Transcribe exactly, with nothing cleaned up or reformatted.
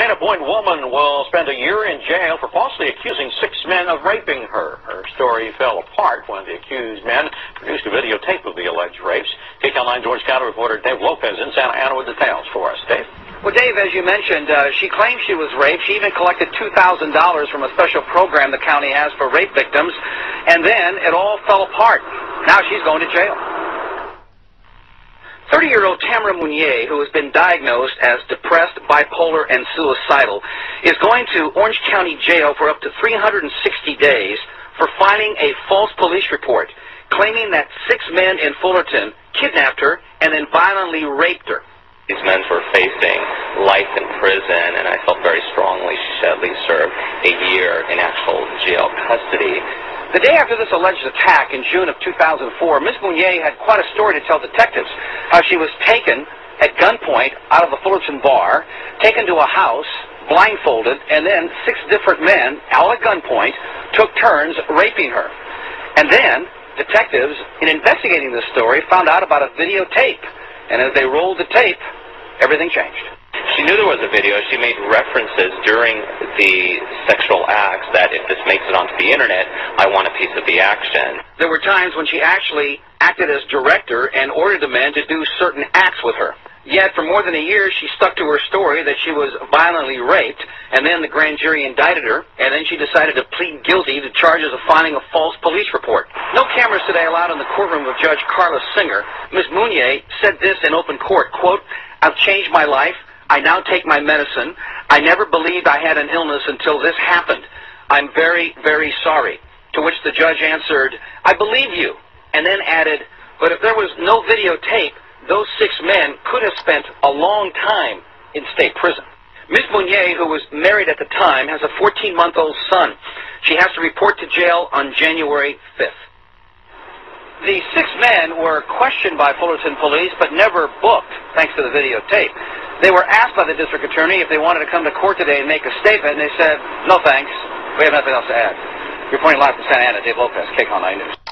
Dana Point woman will spend a year in jail for falsely accusing six men of raping her. Her story fell apart when the accused men produced a videotape of the alleged rapes. K C A L nine George County reporter Dave Lopez in Santa Ana with details for us. Dave? Well, Dave, as you mentioned, uh, she claims she was raped. She even collected two thousand dollars from a special program the county has for rape victims. And then it all fell apart. Now she's going to jail. thirty-year-old Tamara Mounier, who has been diagnosed as depressed, bipolar, and suicidal, is going to Orange County Jail for up to three hundred sixty days for filing a false police report, claiming that six men in Fullerton kidnapped her and then violently raped her. These men were facing life in prison, and I felt very strongly she should at least serve a year in actual jail custody. The day after this alleged attack in June of two thousand four, Miz Mounier had quite a story to tell detectives. How she was taken at gunpoint out of the Fullerton bar, taken to a house, blindfolded, and then six different men, all at gunpoint, took turns raping her. And then detectives, in investigating this story, found out about a videotape. And as they rolled the tape, everything changed. She knew there was a video. She made references during the sexual acts that if this makes it onto the internet, I want a piece of the action. There were times when she actually acted as director and ordered the men to do certain acts with her. Yet for more than a year, she stuck to her story that she was violently raped, and then the grand jury indicted her, and then she decided to plead guilty to charges of filing a false police report. No cameras today allowed in the courtroom of Judge Carla Singer. Miz Mounier said this in open court, quote, "I've changed my life. I now take my medicine. I never believed I had an illness until this happened. I'm very, very sorry." To which the judge answered, "I believe you," and then added, "But if there was no videotape, those six men could have spent a long time in state prison." Miz Mounier, who was married at the time, has a fourteen-month-old son. She has to report to jail on January fifth. The six men were questioned by Fullerton police, but never booked, thanks to the videotape. They were asked by the district attorney if they wanted to come to court today and make a statement, and they said, "No thanks, we have nothing else to add." Reporting live from Santa Ana, Dave Lopez, K C A L nine News.